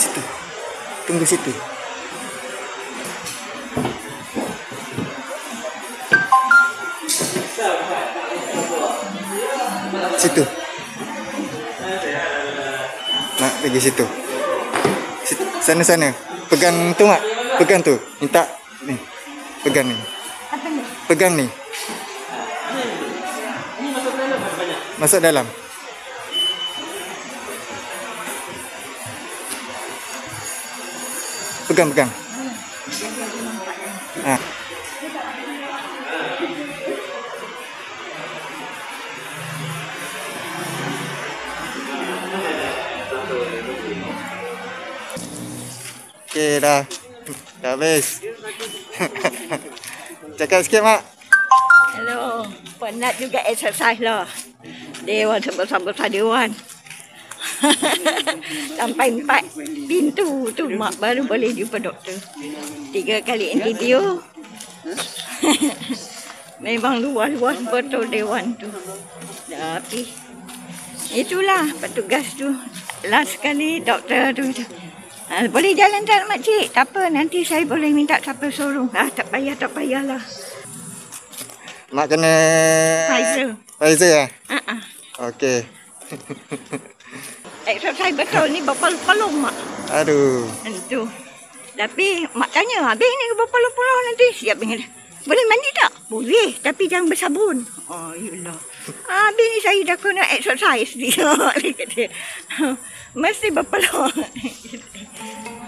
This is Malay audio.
situ. Tunggu situ. Situ. Nak pergi situ. Sana. Pegang tu mak. Pegang tu. Minta ni. Pegang ni. Pegang ni. Masuk dalam. Pegang. Ha. Okey dah. Dah habis. Cakap sikit mak. Hello. Penat juga exercise lah. Dewan sebesar-besar dewan. Sampai 4 pintu tu mak baru boleh jumpa doktor. 3 kali interview. Memang luas betul dewan tu. Tapi itulah petugas tu. Last kali doktor tu. Boleh jalan tak makcik? Tak apa, nanti saya boleh minta siapa suruh. Tak payahlah. Mak kena Pfizer ah? Okey. Exercise betul ni berpeluh-peluh mak. Aduh. Itu. Tapi mak tanya, habis ni berpeluh-peluh nanti siap dengan. Boleh mandi tak? Boleh, tapi jangan bersabun. Oh, yalah. Habis ni saya dah kena exercise dia. Mesti berpeluh.